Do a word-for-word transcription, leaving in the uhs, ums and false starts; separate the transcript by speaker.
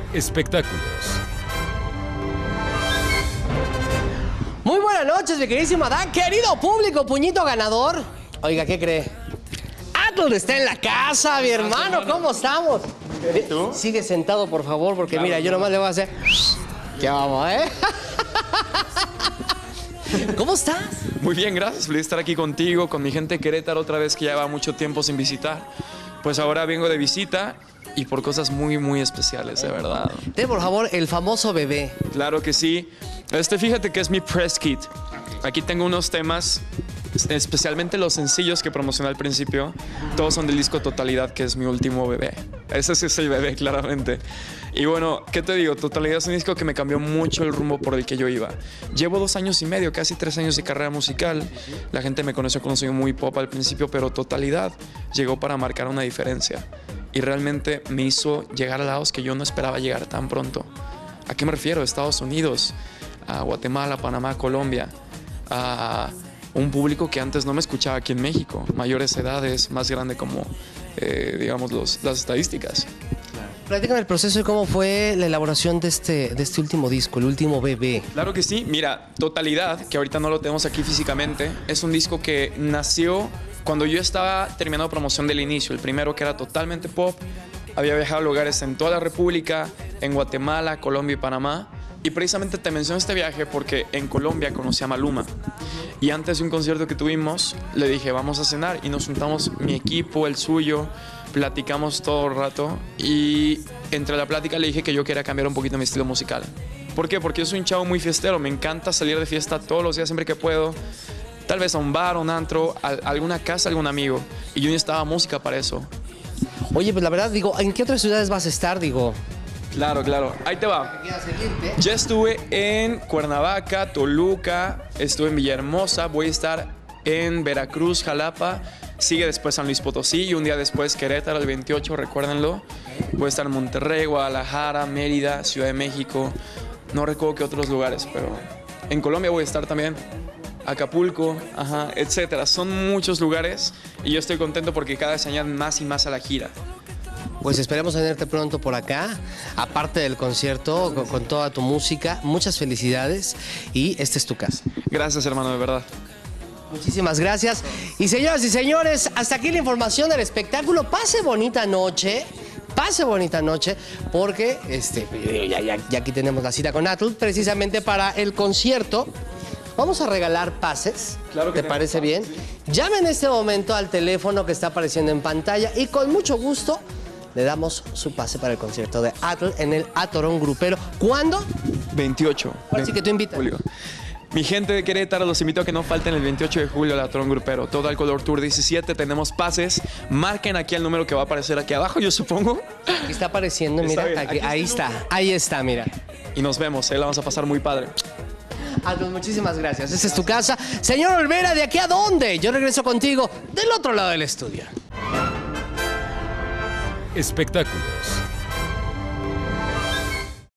Speaker 1: Espectáculos.
Speaker 2: Muy buenas noches, mi queridísimo Adán. Querido público, puñito ganador. Oiga, ¿qué cree? Atl está en la casa, mi hermano. ¿Cómo estamos?
Speaker 3: ¿Tú?
Speaker 2: Sigue sentado, por favor, porque
Speaker 3: Claro,
Speaker 2: mira, yo nomás le voy a hacer... ¿Qué vamos, eh? ¿Cómo estás?
Speaker 3: Muy bien, gracias. Feliz de estar aquí contigo, con mi gente de Querétaro, otra vez que lleva mucho tiempo sin visitar. Pues ahora vengo de visita y por cosas muy, muy especiales, de verdad.
Speaker 2: Ten, por favor, el famoso bebé.
Speaker 3: Claro que sí. Este, fíjate que es mi press kit. Aquí tengo unos temas, especialmente los sencillos que promocioné al principio. Todos son del disco Totalidad, que es mi último bebé. Ese sí es el bebé, claramente. Y bueno, ¿qué te digo? Totalidad es un disco que me cambió mucho el rumbo por el que yo iba. Llevo dos años y medio, casi tres años de carrera musical. La gente me conoció con un sonido muy pop al principio, pero Totalidad llegó para marcar una diferencia. Y realmente me hizo llegar a lados que yo no esperaba llegar tan pronto. ¿A qué me refiero? Estados Unidos, a Guatemala, Panamá, Colombia, a un público que antes no me escuchaba aquí en México, mayores edades, más grande como, eh, digamos, los, las estadísticas.
Speaker 2: Platícame el proceso y cómo fue la elaboración de este, de este último disco, el último bebé.
Speaker 3: Claro que sí. Mira, Totalidad, que ahorita no lo tenemos aquí físicamente, es un disco que nació cuando yo estaba terminando promoción del inicio. El primero, que era totalmente pop. Había viajado a lugares en toda la República, en Guatemala, Colombia y Panamá. Y precisamente te menciono este viaje porque en Colombia conocí a Maluma. Y antes de un concierto que tuvimos, le dije, vamos a cenar. Y nos juntamos mi equipo, el suyo, platicamos todo el rato. Y entre la plática le dije que yo quería cambiar un poquito mi estilo musical. ¿Por qué? Porque yo soy un chavo muy fiestero. Me encanta salir de fiesta todos los días, siempre que puedo. Tal vez a un bar, a un antro, a alguna casa, a algún amigo. Y yo necesitaba música para eso.
Speaker 2: Oye, pues la verdad, digo, ¿en qué otras ciudades vas a estar? Digo...
Speaker 3: Claro, claro. Ahí te va. Ya estuve en Cuernavaca, Toluca, estuve en Villahermosa, voy a estar en Veracruz, Jalapa, sigue después San Luis Potosí y un día después Querétaro, el veintiocho, recuérdenlo. Voy a estar en Monterrey, Guadalajara, Mérida, Ciudad de México, no recuerdo qué otros lugares, pero en Colombia voy a estar también. Acapulco, ajá, etcétera. Son muchos lugares y yo estoy contento porque cada vez se añaden más y más a la gira.
Speaker 2: Pues esperemos tenerte pronto por acá, aparte del concierto, con, con toda tu música. Muchas felicidades y esta es tu casa.
Speaker 3: Gracias, hermano, de verdad.
Speaker 2: Muchísimas gracias. Y señoras y señores, hasta aquí la información del espectáculo. Pase bonita noche. Pase bonita noche, porque este, ya, ya, ya aquí tenemos la cita con Atl, precisamente para el concierto. Vamos a regalar pases.
Speaker 3: Claro que
Speaker 2: ¿Te parece bien? Sí. Llame en este momento al teléfono que está apareciendo en pantalla y con mucho gusto le damos su pase para el concierto de Atl en el Atorón Grupero. ¿Cuándo?
Speaker 3: veintiocho.
Speaker 2: Ahora sí que tú invitas.
Speaker 3: Julio. Mi gente de Querétaro, los invito a que no falten el veintiocho de julio al Atorón Grupero. Todo al Color Tour diecisiete, tenemos pases. Marquen aquí el número que va a aparecer aquí abajo, yo supongo.
Speaker 2: Aquí está apareciendo, mira.
Speaker 3: Está
Speaker 2: Aquí,
Speaker 3: aquí
Speaker 2: ahí
Speaker 3: está,
Speaker 2: está, ahí está, mira.
Speaker 3: Y nos vemos, ahí la vamos a pasar muy padre.
Speaker 2: Atl, muchísimas gracias. Esta es tu casa. Señor Olvera, ¿de aquí a dónde? Yo regreso contigo del otro lado del estudio.
Speaker 1: Espectáculos.